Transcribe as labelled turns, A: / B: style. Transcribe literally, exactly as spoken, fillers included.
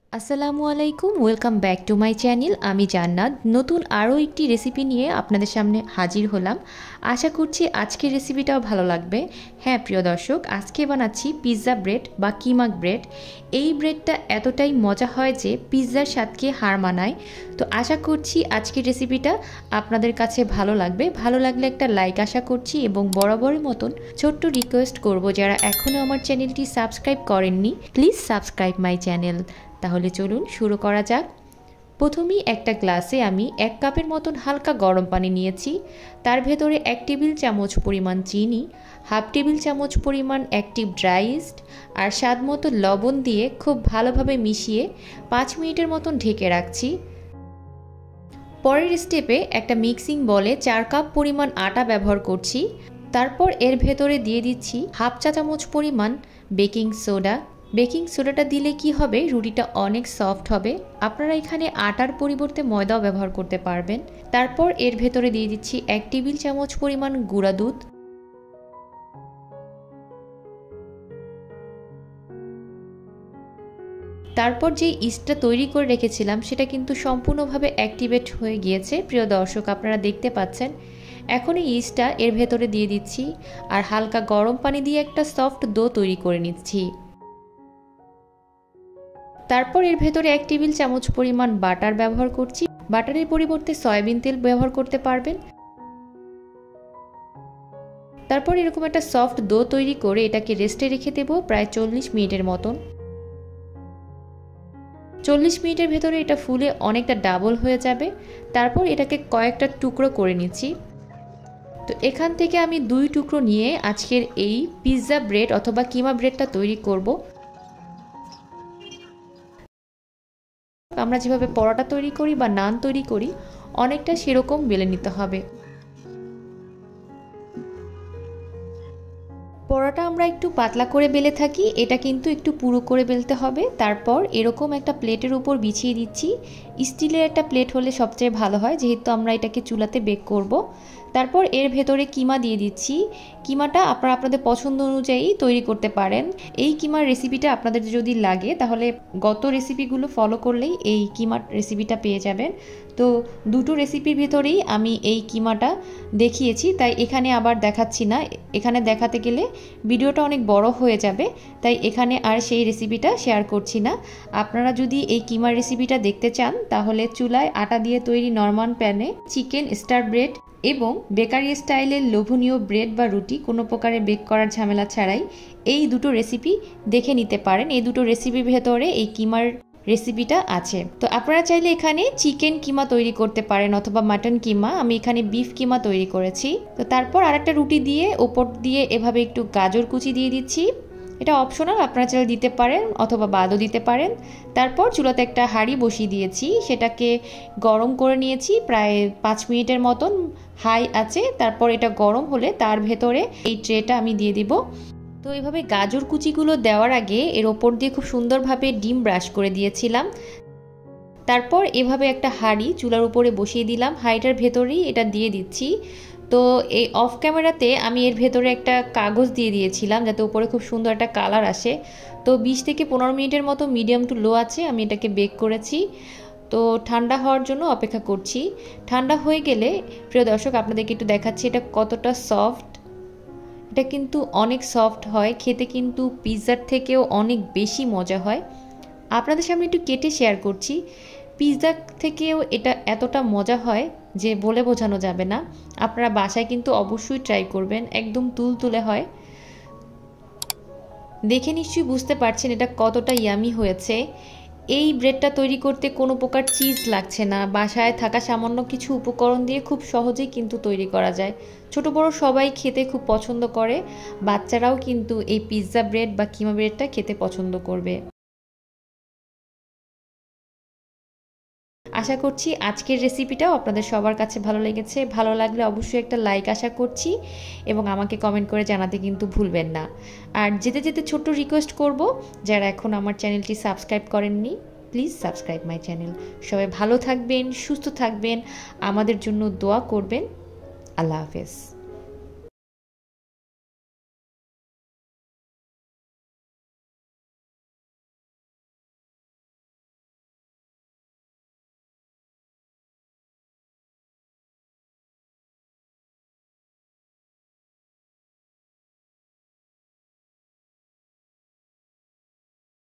A: আসসালামু আলাইকুম welcome back to my channel. আমি জান্নাত নতুন আরও একটি রেসিপি নিয়ে আপনাদের সামনে হাজির হলাম। আশা করছি আজকের রেসিপিটাও ভালো লাগবে। হ্যাঁ প্রিয় দর্শক, আজকে বানাচ্ছি পিৎজা ব্রেড বা কিমা ব্রেড। এই ব্রেডটা এতটাই মজা হয় যে পিৎজার স্বাদকে হার মানায়। তো আশা করছি আজকের রেসিপিটা আপনাদের কাছে ভালো লাগবে। ভালো লাগলে একটা লাইক আশা করছি এবং বরাবরের মতন ছোট্ট রিকোয়েস্ট করব, যারা এখনও আমার চ্যানেলটি সাবস্ক্রাইব করেননি প্লিজ সাবস্ক্রাইব মাই চ্যানেল। তাহলে চলুন শুরু করা যাক। প্রথমেই একটা গ্লাসে আমি এক কাপের মতন হালকা গরম পানি নিয়েছি। তার ভেতরে এক টেবিল চামচ পরিমাণ চিনি, হাফ টেবিল চামচ পরিমাণ অ্যাক্টিভ ড্রাই ইস্ট আর স্বাদ মতো লবণ দিয়ে খুব ভালোভাবে মিশিয়ে পাঁচ মিনিটের মতন ঢেকে রাখছি। পরের স্টেপে একটা মিক্সিং বলে চার কাপ পরিমাণ আটা ব্যবহার করছি। তারপর এর ভেতরে দিয়ে দিচ্ছি হাফ চা চামচ পরিমাণ বেকিং সোডা। বেকিং সোডাটা দিলে কি হবে, রুটিটা অনেক সফট হবে। আপনারা এখানে আটার পরিবর্তে ময়দাও ব্যবহার করতে পারবেন। তারপর এর ভেতরে দিয়ে দিচ্ছি এক টেবিল চামচ পরিমাণ গুঁড়া দুধ। তারপর যে ইস্টটা তৈরি করে রেখেছিলাম সেটা কিন্তু সম্পূর্ণভাবে অ্যাক্টিভেট হয়ে গিয়েছে। প্রিয় দর্শক, আপনারা দেখতে পাচ্ছেন। এখন এই ইস্টটা এর ভেতরে দিয়ে দিচ্ছি আর হালকা গরম পানি দিয়ে একটা সফট ডো তৈরি করে নিচ্ছি। তারপর এর ভেতরে এক টেবিল চামচ পরিমাণ বাটার ব্যবহার করছি। বাটারের পরিবর্তে সয়াবিন তেল ব্যবহার করতে পারবেন। তারপর এরকম একটা সফট ডো তৈরি করে এটাকে রেস্টে রেখে দেব প্রায় চল্লিশ মিনিটের মতন। চল্লিশ মিনিটের ভেতরে এটা ফুলে অনেকটা ডাবল হয়ে যাবে। তারপর এটাকে কয়েকটা টুকরো করে নিচ্ছি। তো এখান থেকে আমি দুই টুকরো নিয়ে আজকের এই পিৎজা ব্রেড অথবা কিমা ব্রেডটা তৈরি করব। আমরা যেভাবে পরোটা তৈরি করি বা নান তৈরি করি অনেকটা সেরকম বেলে নিতে হবে। পরোটা আমরা একটু পাতলা করে বেলে থাকি, এটা কিন্তু একটু পুরো করে বেলতে হবে। তারপর এরকম একটা প্লেটের উপর বিছিয়ে দিচ্ছি। স্টিলের একটা প্লেট হলে সবচেয়ে ভালো হয়, যেহেতু আমরা এটাকে চুলাতে বেক করব। তারপর এর ভেতরে কিমা দিয়ে দিচ্ছি। কিমাটা আপনারা আপনাদের পছন্দ অনুযায়ী তৈরি করতে পারেন। এই কিমার রেসিপিটা আপনাদের যদি লাগে তাহলে গত রেসিপিগুলো ফলো করলেই এই কিমার রেসিপিটা পেয়ে যাবেন। তো দুটো রেসিপির ভেতরেই আমি এই কিমাটা দেখিয়েছি, তাই এখানে আবার দেখাচ্ছি না। এখানে দেখাতে গেলে ভিডিওটা অনেক বড় হয়ে যাবে, তাই এখানে আর সেই রেসিপিটা শেয়ার করছি না। আপনারা যদি এই কিমার রেসিপিটা দেখতে চান তাহলে চুলায় আটা দিয়ে তৈরি নরমাল প্যানে চিকেন স্টার ব্রেড এবং বেকারি স্টাইলের লোভনীয় ব্রেড বা রুটি কোনো প্রকারে বেক করার ঝামেলা ছাড়াই এই দুটো রেসিপি দেখে নিতে পারেন। এই দুটো রেসিপির ভেতরে এই কিমার রেসিপিটা আছে। তো আপনারা চাইলে এখানে চিকেন কিমা তৈরি করতে পারেন অথবা মাটন কিমা। আমি এখানে বিফ কিমা তৈরি করেছি। তো তারপর আরেকটা রুটি দিয়ে ওপর দিয়ে এভাবে একটু গাজর কুচি দিয়ে দিচ্ছি। এটা অপশনাল, আপনারা চাইলে দিতে পারেন অথবা বাদও দিতে পারেন। তারপর চুলাতে একটা হাঁড়ি বসিয়ে দিয়েছি, সেটাকে গরম করে নিয়েছি প্রায় পাঁচ মিনিটের মতন হাই আছে। তারপর এটা গরম হলে তার ভেতরে এই ট্রেটা আমি দিয়ে দিব। তো এইভাবে গাজর কুচিগুলো দেওয়ার আগে এর ওপর দিয়ে খুব সুন্দরভাবে ডিম ব্রাশ করে দিয়েছিলাম। তারপর এভাবে একটা হাঁড়ি চুলার উপরে বসিয়ে দিলাম, হাঁড়িটার ভেতরেই এটা দিয়ে দিচ্ছি। তো এই অফ ক্যামেরাতে আমি এর ভেতরে একটা কাগজ দিয়ে দিয়েছিলাম যাতে উপরে খুব সুন্দর একটা কালার আসে। তো বিশ থেকে পনেরো মিনিটের মতো মিডিয়াম টু লো আছে আমি এটাকে বেক করেছি। তো ঠান্ডা হওয়ার জন্য অপেক্ষা করছি। ঠান্ডা হয়ে গেলে প্রিয় দর্শক আপনাদেরকে একটু দেখাচ্ছি এটা কতটা সফট। এটা কিন্তু অনেক সফট হয়, খেতে কিন্তু পিৎজার থেকেও অনেক বেশি মজা হয়। আপনাদের সামনে একটু কেটে শেয়ার করছি। পিৎজা থেকেও এটা এতটা মজা হয় যে বলে বোঝানো যাবে না। আপনারা বাসায় কিন্তু অবশ্যই ট্রাই করবেন, একদম তুলতুলে হয়। দেখে নিশ্চয়ই বুঝতে পারছেন এটা কতটা ইয়ামি হয়েছে। এই ব্রেডটা তৈরি করতে কোনো প্রকার চিজ লাগছে না, বাসায় থাকা সামান্য কিছু উপকরণ দিয়ে খুব সহজেই কিন্তু তৈরি করা যায়। ছোট বড় সবাই খেতে খুব পছন্দ করে, বাচ্চারাও কিন্তু এই পিৎজা ব্রেড বা কিমা ব্রেডটা খেতে পছন্দ করবে। আশা করছি আজকের রেসিপিটাও আপনাদের সবার কাছে ভালো লেগেছে। ভালো লাগলে অবশ্যই একটা লাইক আশা করছি এবং আমাকে কমেন্ট করে জানাতে কিন্তু ভুলবেন না। আর যেতে যেতে ছোট্ট রিকোয়েস্ট করব, যারা এখন আমার চ্যানেলটি সাবস্ক্রাইব করেননি প্লিজ সাবস্ক্রাইব মাই চ্যানেল। সবাই ভালো থাকবেন, সুস্থ থাকবেন, আমাদের জন্য দোয়া করবেন। আল্লাহ হাফেজ।